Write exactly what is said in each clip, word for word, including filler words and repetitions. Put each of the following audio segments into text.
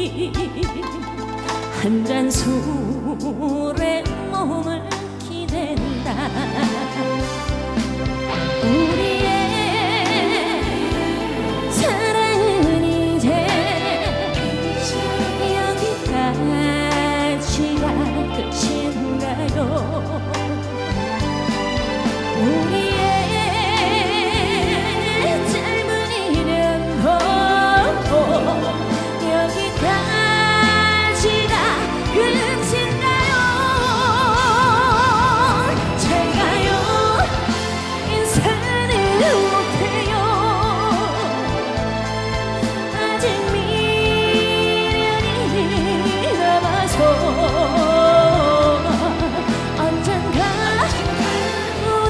한 잔 술에 몸을 기댄다. 우리의 사랑은 이제 여기까지가 끝인가요? 우리의 짧은 인연도 여기까지가 끝인가요? 잘 가요. 인사는 못해요. 아직 미련이 남아서 언젠가 우리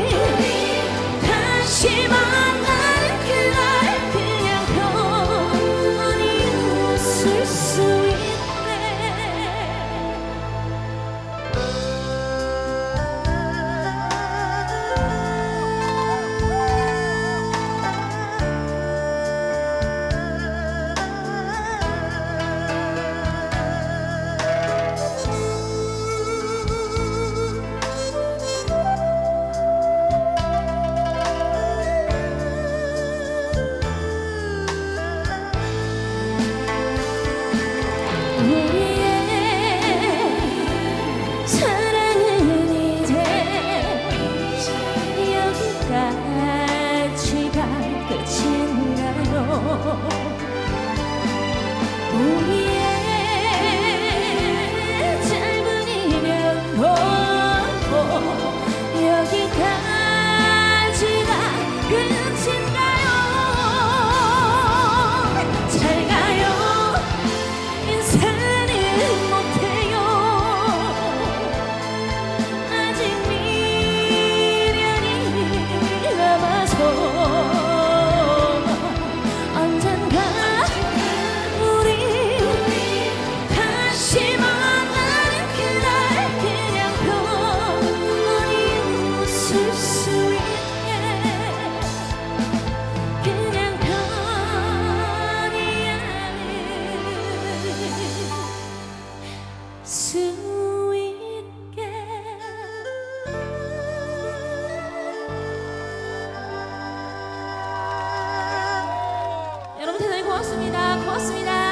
다시 만날 그날 그냥 편히 웃을 수 있네. 우리의 사랑은 이제 여기까지가 끝인가요? 우리의 짧은 인연도 여기까지가 끝인가요? 잘 가요. 인사는 못해요. 아직 미련이 남아서 언젠가 우리 다시 만나는 그날 그냥 편히 웃을 수 있게 그냥 편히 수 있게. 여러분 대단히 고맙습니다. 고맙습니다.